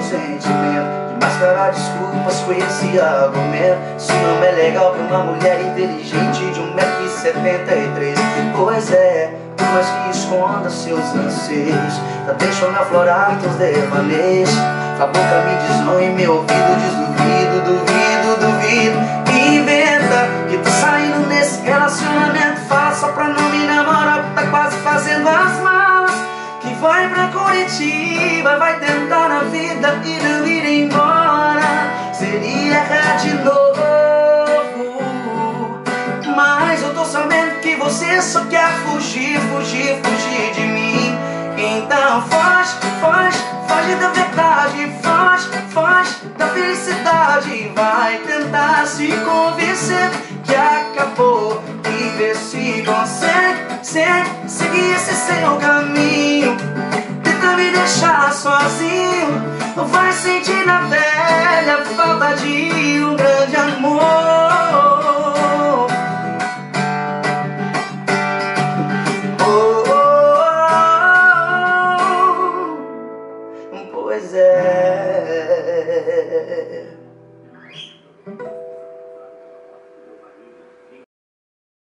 consentimento, de mascarar desculpas com esse argumento. Isso não é legal pra uma mulher inteligente de 1,73 m. Pois é, por mais que esconda seus anseios, tá deixando aflorar teus devaneios. A boca me desonra e meu ouvido diz duvido, duvido, duvido. Inventa que tô saindo nesse relacionamento falso só pra não me namorar, tá quase fazendo as malas, que vai pra Curitiba, vai tentar na vida e não ir embora. Seria errar de novo, mas eu tô sabendo que você só quer fugir, fugir, fugir de mim. Então foge, foge, foge da verdade, foge, foge da felicidade. Vai tentar se convencer que acabou e ver se consegue seguir esse seu caminho. Tenta me deixar sozinho, vai sentir na pele